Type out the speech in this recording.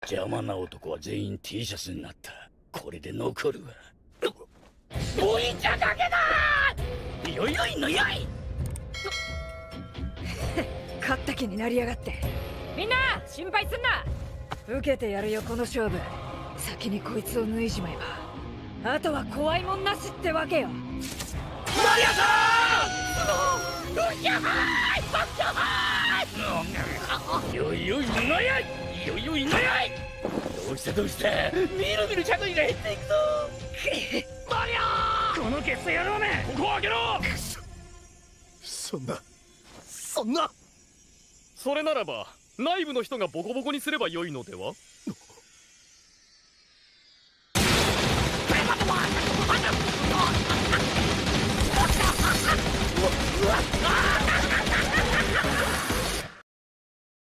邪魔な男は全員 T シャツになった。これで残るわ。おいちゃだけだ。よいよいのよい。 勝った気になりやがって。みんな心配すんな。受けてやるよこの勝負。先にこいつを脱いじまえばあとは怖いもんなしってわけよ。マリアさん、うひゃはーい、バッタはーい。よいよいのやい、よいよいのやい。どうしたどうした、みるみる着衣が減っていくぞ。マリア、このゲス野郎め、ここを開けろ。 そんな。 それならば内部の人がボコボコにすればよいのでは。 うわ